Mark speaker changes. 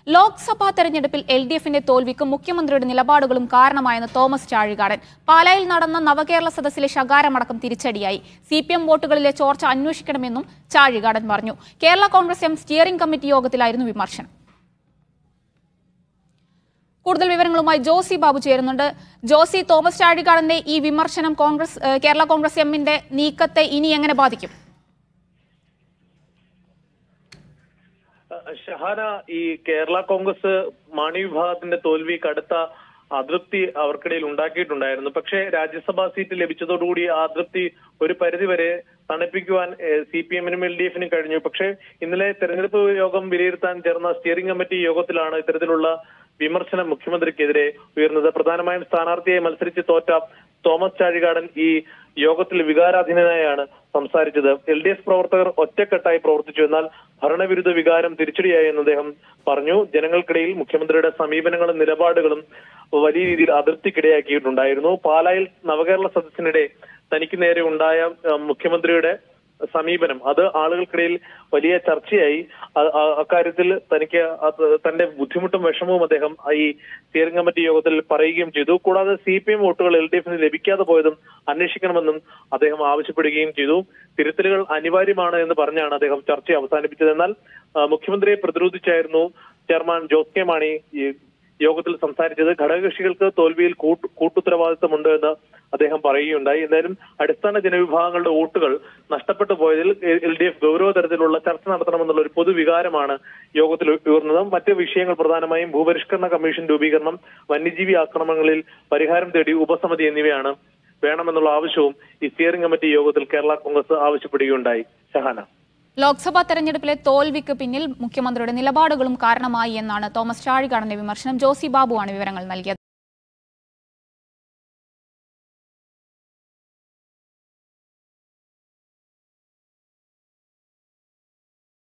Speaker 1: ലോക്സഭാ തെരഞ്ഞെടുപ്പിൽ LDFന്റെ തോൽവിക്ക് മുഖ്യമന്ത്രിയുടെ നിലപാടുകളും കാരണമായെന്ന് തോമസ് ചാഴികാടൻ. പാലായിൽ നടന്ന നവകേരള സദസ്സിലെ ശകാരമടക്കം തിരിച്ചടിയായി. CPM വോട്ടുകളിലെ ചോർച്ച അന്വേഷിക്കണമെന്നും ചാഴികാടൻ പറഞ്ഞു. Kerala Congress M steering committee യോഗത്തിലായിരുന്നു വിമർശനം. കൂടുതൽ വിവരങ്ങളുമായി ജോസി ബാബു ചേരുന്നുണ്ട്. ജോസി, തോമസ് ചാഴികാടന്റെ ഈ വിമർശനം കേരള കോൺഗ്രസ് എമ്മിന്റെ നീക്കത്തെ ഇനി എങ്ങനെ ബാധിക്കും?
Speaker 2: ഷഹാന, ഈ കേരള കോൺഗ്രസ് മാണി വിഭാഗത്തിന്റെ തോൽവി കടുത്ത അതൃപ്തി അവർക്കിടയിൽ ഉണ്ടാക്കിയിട്ടുണ്ടായിരുന്നു. പക്ഷേ രാജ്യസഭാ സീറ്റ് ലഭിച്ചതോടുകൂടി ആ അതൃപ്തി ഒരു പരിധിവരെ തണുപ്പിക്കുവാൻ CPM-നും LDF-നും കഴിഞ്ഞു. പക്ഷേ ഇന്നലെ തെരഞ്ഞെടുപ്പ് യോഗം വിലയിരുത്താൻ ചേർന്ന സ്റ്റിയറിംഗ് കമ്മിറ്റി യോഗത്തിലാണ് ഇത്തരത്തിലുള്ള വിമർശനം മുഖ്യമന്ത്രിക്കെതിരെ ഉയർന്നത്. പ്രധാനമായും സ്ഥാനാർത്ഥിയായി മത്സരിച്ച് തോറ്റ തോമസ് ചാഴികാടൻ ഈ യോഗത്തിൽ വികാരാധീനനായാണ് സംസാരിച്ചത്. LDF പ്രവർത്തകർ ഒറ്റക്കെട്ടായി പ്രവർത്തിച്ചു, എന്നാൽ ഭരണവിരുദ്ധ വികാരം തിരിച്ചടിയായി എന്ന് അദ്ദേഹം പറഞ്ഞു. ജനങ്ങൾക്കിടയിൽ മുഖ്യമന്ത്രിയുടെ സമീപനങ്ങളും നിലപാടുകളും വലിയ രീതിയിൽ അതൃപ്തിക്കിടയാക്കിയിട്ടുണ്ടായിരുന്നു. പാലായിൽ നവകേരള സദസ്സിനിടെ തനിക്ക് നേരെ ഉണ്ടായ മുഖ്യമന്ത്രിയുടെ സമീപനം അത് ആളുകൾക്കിടയിൽ വലിയ ചർച്ചയായി. അക്കാര്യത്തിൽ തനിക്ക് തന്റെ ബുദ്ധിമുട്ടും വിഷമവും അദ്ദേഹം ഈ സ്റ്റിയറിംഗ് കമ്മിറ്റി യോഗത്തിൽ പറയുകയും ചെയ്തു. കൂടാതെ CPM വോട്ടുകൾ LDF-ന് ലഭിക്കാതെ പോയതും അന്വേഷിക്കണമെന്നും അദ്ദേഹം ആവശ്യപ്പെടുകയും ചെയ്തു. തിരുത്തലുകൾ അനിവാര്യമാണ് എന്ന് പറഞ്ഞാണ് അദ്ദേഹം ചർച്ച അവസാനിപ്പിച്ചത്. എന്നാൽ മുഖ്യമന്ത്രിയെ പ്രതിരോധിച്ചായിരുന്നു ചെയർമാൻ ജോസ് കെ മാണി യോഗത്തിൽ സംസാരിച്ചത്. ഘടകകക്ഷികൾക്ക് തോൽവിയിൽ കൂട്ടുത്തരവാദിത്തമുണ്ട് എന്ന് അദ്ദേഹം പറയുകയുണ്ടായി. എന്തായാലും അടിസ്ഥാന ജനവിഭാഗങ്ങളുടെ വോട്ടുകൾ നഷ്ടപ്പെട്ടു പോയതിൽ LDF ഗൗരവതരത്തിലുള്ള ചർച്ച നടത്തണമെന്നുള്ള ഒരു പൊതുവികാരമാണ് യോഗത്തിൽ ഉയർന്നത്. മറ്റ് വിഷയങ്ങൾ പ്രധാനമായും ഭൂപരിഷ്കരണ കമ്മീഷൻ രൂപീകരണം, വന്യജീവി ആക്രമണങ്ങളിൽ പരിഹാരം തേടി ഉപസമിതി എന്നിവയാണ് വേണമെന്നുള്ള ആവശ്യവും ഈ സ്റ്റിയറിംഗ് കമ്മിറ്റി യോഗത്തിൽ കേരള കോൺഗ്രസ് ആവശ്യപ്പെടുകയുണ്ടായി. ഷഹാന,
Speaker 1: ലോക്സഭാ തെരഞ്ഞെടുപ്പിലെ തോൽവിക്ക് പിന്നിൽ മുഖ്യമന്ത്രിയുടെ നിലപാടുകളും കാരണമായി എന്നാണ് തോമസ് ചാഴികാടന്റെ വിമർശനം. ജോസി ബാബുവാണ് വിവരങ്ങൾ നൽകിയത്.